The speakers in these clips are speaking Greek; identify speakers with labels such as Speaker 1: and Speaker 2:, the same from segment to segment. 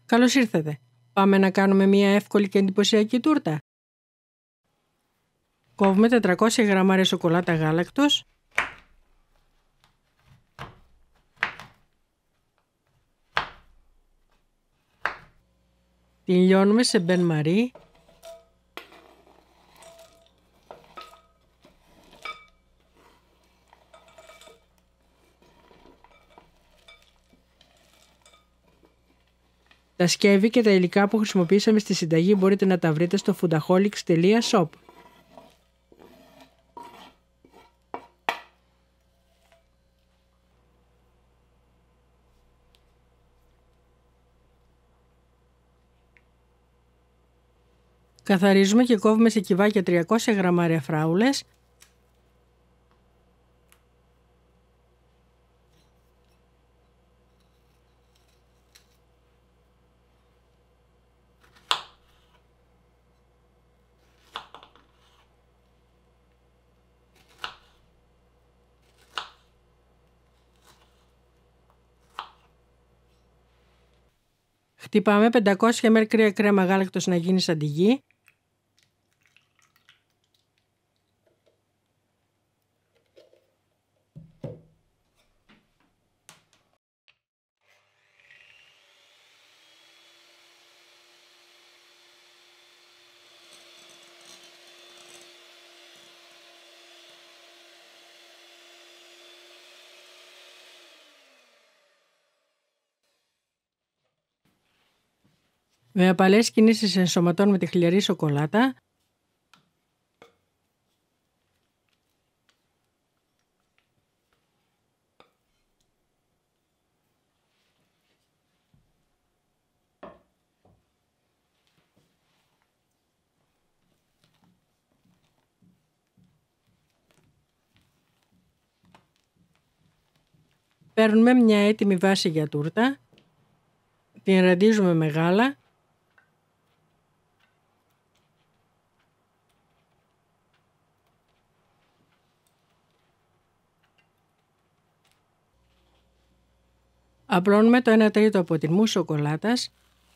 Speaker 1: Καλώς ήρθατε. Πάμε να κάνουμε μια εύκολη και εντυπωσιακή τούρτα. Κόβουμε 400 γραμμάρια σοκολάτα γάλακτος, την λιώνουμε σε μπεν μαρί, τα σκεύη και τα υλικά που χρησιμοποίησαμε στη συνταγή μπορείτε να τα βρείτε στο foodaholics.shop. Καθαρίζουμε και κόβουμε σε κυβάκια 300 γραμμάρια φράουλες, χτυπάμε 500 ml κρύα κρέμα γάλακτος να γίνει σαν τη γη. Με απαλές κινήσεις ενσωματώνουμε τη χλιαρή σοκολάτα. Παίρνουμε μια έτοιμη βάση για τούρτα, την ραντίζουμε με γάλα, απλώνουμε το 1 τρίτο από την μουσ σοκολάτας,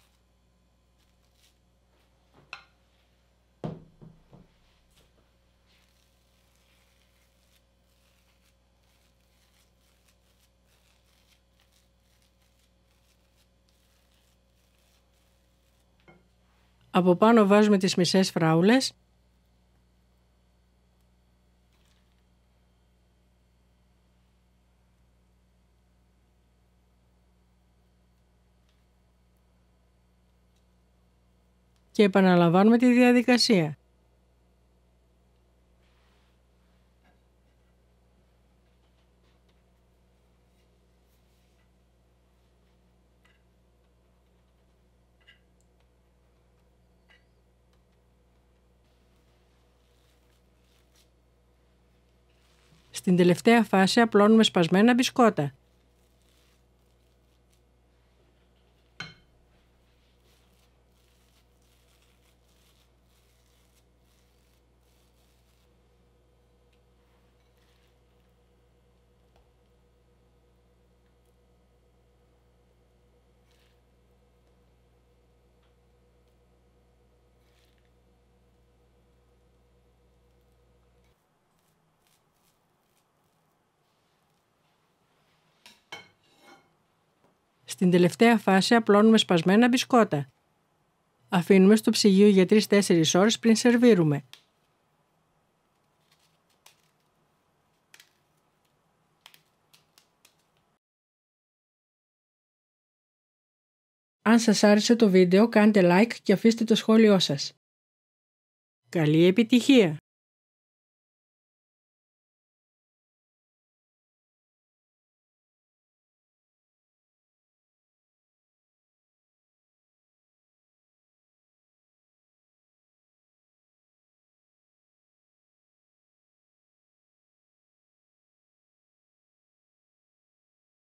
Speaker 1: από πάνω βάζουμε τις μισές φράουλες, και επαναλαμβάνουμε τη διαδικασία. Στην τελευταία φάση απλώνουμε σπασμένα μπισκότα. Στην τελευταία φάση απλώνουμε σπασμένα μπισκότα. Αφήνουμε στο ψυγείο για 3-4 ώρες πριν σερβίρουμε. Αν σας άρεσε το βίντεο κάντε like και αφήστε το σχόλιο σας. Καλή επιτυχία!